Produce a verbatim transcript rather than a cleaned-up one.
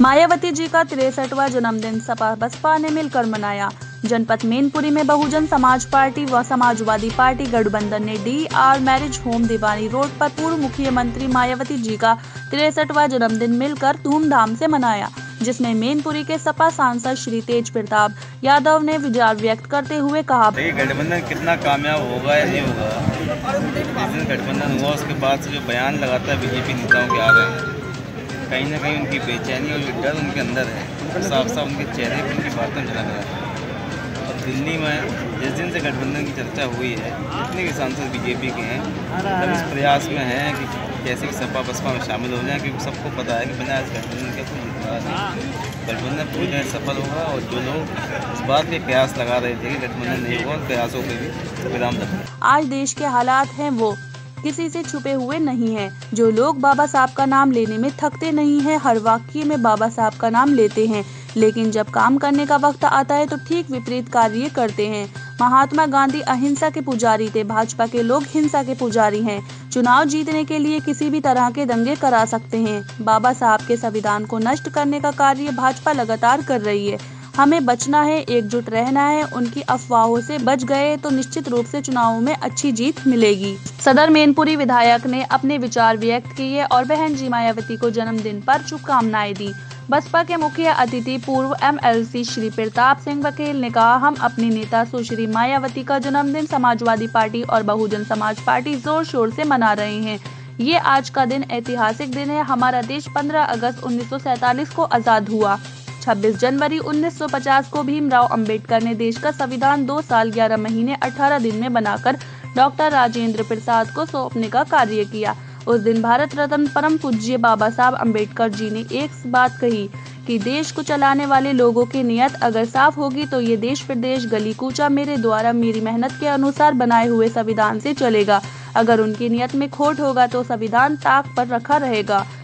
मायावती जी का तिरसठवां जन्मदिन सपा बसपा ने मिलकर मनाया। जनपद मैनपुरी में बहुजन समाज पार्टी व समाजवादी पार्टी गठबंधन ने D R marriage home Diwani Road पर पूर्व मुख्यमंत्री मायावती जी का तिरसठवां जन्मदिन मिलकर धूमधाम से मनाया, जिसमें मैनपुरी के सपा सांसद श्री तेज प्रताप यादव ने विचार व्यक्त करते हुए कहा, गठबंधन कितना कामयाब होगा या नहीं होगा, जिस दिन गठबंधन हुआ उसके बाद से जो बयान लगातार बीजेपी नेताओं के आ रहे हैं, कहीं ना कहीं उनकी बेचैनी और जो डर उनके अंदर है साफ साफ उनके चेहरे पर उनकी बातों में झलक रहा है। और दिल्ली में जिस दिन से गठबंधन की चर्चा हुई है, जितने भी सांसद बीजेपी के हैं सब इस प्रयास में हैं कि कैसे कि सपा बसपा में शामिल हो जाएं, क्योंकि सबको पता है कि बिना इस गठबंधन के कोई जीतने नहीं, गठबंधन पूरी तरह सफल होगा। और जो लोग इस बात के कयास लगा रहे थे कि गठबंधन नहीं होगा, उन प्रयासों के भी विराम लगा। आज देश के हालात हैं वो किसी से छुपे हुए नहीं हैं। जो लोग बाबा साहब का नाम लेने में थकते नहीं हैं, हर वाक्य में बाबा साहब का नाम लेते हैं, लेकिन जब काम करने का वक्त आता है तो ठीक विपरीत कार्य करते हैं। महात्मा गांधी अहिंसा के पुजारी थे, भाजपा के लोग हिंसा के पुजारी हैं। चुनाव जीतने के लिए किसी भी तरह के दंगे करा सकते हैं। बाबा साहब के संविधान को नष्ट करने का कार्य भाजपा लगातार कर रही है। हमें बचना है, एकजुट रहना है। उनकी अफवाहों से बच गए तो निश्चित रूप से चुनावों में अच्छी जीत मिलेगी। सदर मैनपुरी विधायक ने अपने विचार व्यक्त किए और बहन जी मायावती को जन्मदिन पर शुभकामनाएं दी। बसपा के मुख्य अतिथि पूर्व M L C Shri Pratap Singh Baghel ने कहा, हम अपनी नेता सुश्री मायावती का जन्मदिन समाजवादी पार्टी और बहुजन समाज पार्टी जोर शोर से मना रहे हैं। ये आज का दिन ऐतिहासिक दिन है। हमारा देश पंद्रह अगस्त उन्नीस सौ सैतालीस को आजाद हुआ। छब्बीस जनवरी उन्नीस सौ पचास को भीमराव अंबेडकर ने देश का संविधान दो साल ग्यारह महीने अठारह दिन में बनाकर डॉक्टर राजेंद्र प्रसाद को सौंपने का कार्य किया। उस दिन भारत रत्न परम पूज्य बाबा साहब अंबेडकर जी ने एक बात कही कि देश को चलाने वाले लोगों की नियत अगर साफ होगी तो ये देश प्रदेश गली कूचा मेरे द्वारा मेरी मेहनत के अनुसार बनाए हुए संविधान से चलेगा। अगर उनकी नियत में खोट होगा तो संविधान ताक पर रखा रहेगा।